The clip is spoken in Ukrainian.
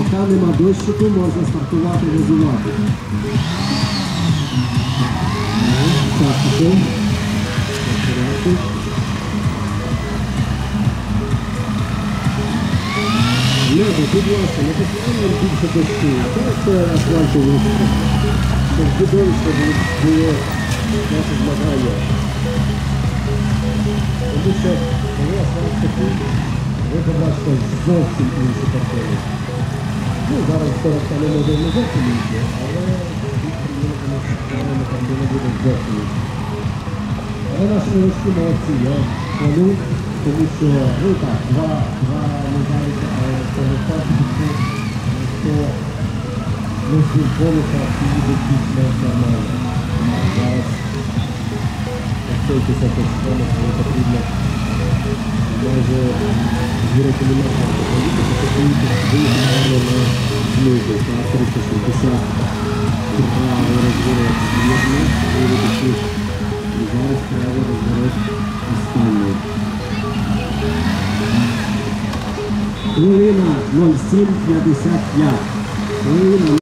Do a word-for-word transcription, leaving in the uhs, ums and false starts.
Поки нема дощику, можна стартувати, газувати. Так, пішов. Лево, будь ласка, не потрібно більше дощу. Так, це асфальтовий. Щоб видовище було наше змагання. Тому що коли асфальт такий, ви побачите зовсім інші картини. Ну, зараз скоро стане може не зовсім інші, але картина буде зовсім інші. Але наші новички молодці, я хвалю, тому що, ну так, два, два, не знаєте, але це перший, хто не службовика їде після нормально. Зараз, якщо після того, коли потрібно майже звірити мінарка, то поїдете, то поїдете, поїдете на змійку, на триста шістдесят правий розворот змірно, виїдете. І зараз правий розворот останній. Хвилина нуль сім п'ятдесят п'ять. Хвилина